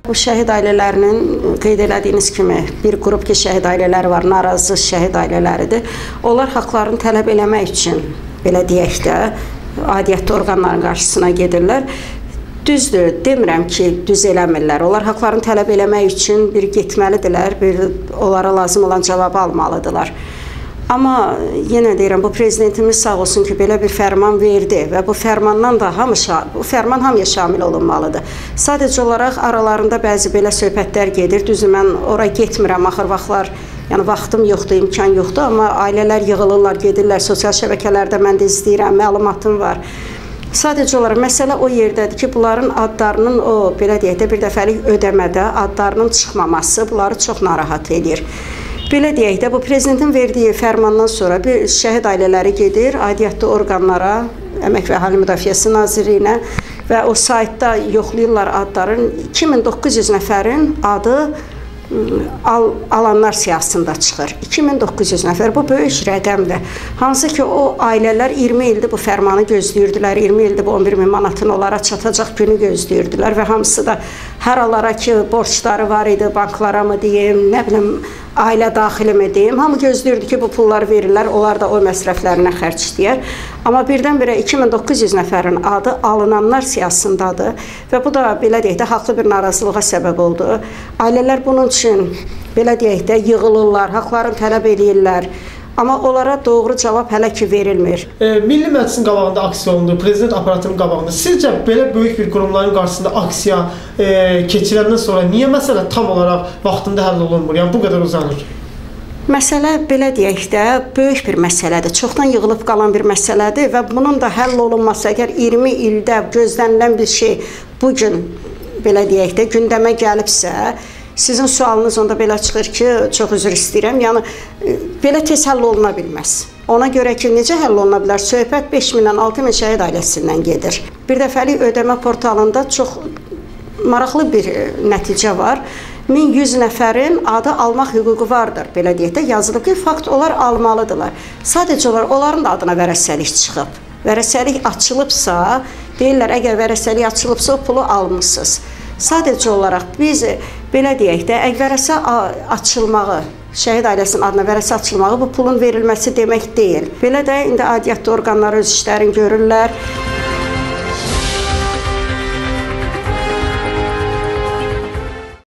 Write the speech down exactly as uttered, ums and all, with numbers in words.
Bu şəhid ailələrinin qeyd elədiyiniz kimi bir qrup ki, şəhid ailələri var, narazı şəhid ailələridir. Onlar haqlarını tələb eləmək üçün, belə deyək də, aidiyyatı orqanların qarşısına gedirlər. Düzdür, demirəm ki, düz eləmirlər. Onlar haqlarını tələb eləmək üçün bir getməlidirlər, bir onlara lazım olan cavabı almalıdırlar. Amma yenə deyirəm, bu prezidentimiz sağ olsun ki, belə bir fərman verdi və bu fərmandan da hamı, bu fərman hamıya şamil olunmalıdır. Sadəcə olaraq aralarında bəzi belə söhbətlər gedir. Düzdür, mən ora getmirəm, axır vaxtlar, yəni vaxtım yoxdur, imkan yoxdur, amma ailələr yığılırlar, gedirlər, sosial şəbəkələrdə mən də izləyirəm, məlumatım var. Sadəcə olaraq məsələ o yerdədir ki, bunların adlarının o, belə deyək də, bir dəfəlik ödəmədə adlarının çıxmaması bunları çox narahat edir. Belə deyək də, bu prezidentin verdiyi fərmandan sonra bir şəhid ailələri gedir, aidiyyatlı orqanlara, Əmək və Əhali Müdafiəsi Nazirliyinə və o saytda yoxlayırlar adların. iki min doqquz yüz nəfərin adı al, alanlar siyahısında çıxır. iki min doqquz yüz nəfər, bu böyük rəqəmdir. Hansı ki, o ailələr iyirmi ildir bu fərmanı gözləyirdilər, iyirmi ildir bu on bir min manatın onlara çatacaq günü gözləyirdilər və hamısı da hər alara ki, borçları var idi, banklara mı deyim, nə bilim, ailə daxili mi deyim, hamı gözləyirdi ki, bu pullar verirlər, onlar da o məsrəflərinə xərcləyər. Amma birdən-birə iki min doqquz yüz nəfərin adı alınanlar siyahısındadır və bu da, belə deyək də, haqlı bir narazılığa səbəb oldu. Ailələr bunun üçün, belə deyək də, yığılırlar, haqlarını tələb edirlər. Amma onlara doğru cavab hələ ki verilmir. E, Milli Məclisin qabağında aksiya olundu, prezident aparatının qabağında. Sizcə belə böyük bir qurumların qarşısında aksiya e, keçirəndən sonra niyə məsələ tam olaraq vaxtında həll olunmur? Yəni bu qədər uzanır. Məsələ, belə deyək də, böyük bir məsələdir. Çoxdan yığılıb qalan bir məsələdir və bunun da həll olunması, əgər iyirmi ildə gözlənilən bir şey bugün, belə deyək də, gündəmə gəlibsə, sizin sualınız onda belə çıxır ki, çox üzr istəyirəm, yəni belə tez həll oluna bilməz. Ona görə ki, necə həll oluna bilər? Söhbət beş mindən altı min şəhid ailəsindən gedir. Bir dəfəlik ödəmə portalında çox maraqlı bir nəticə var. min yüz nəfərin adı almaq hüququ vardır, belə deyək də, yazılıb ki, fakt onlar almalıdırlar. Sadəcə olaraq onların da adına vərəsəlik çıxıb. Vərəsəlik açılıbsa, deyirlər, əgər vərəsəlik açılıbsa, o pulu almışsınız. Sadəcə olaraq biz, belə deyək də, əgər vərəsə açılmağı, şəhid ailəsinin adına vərəsə açılmağı bu pulun verilməsi demək deyil. Belə də indi aidiyyatlı orqanlar öz işlərini görürlər.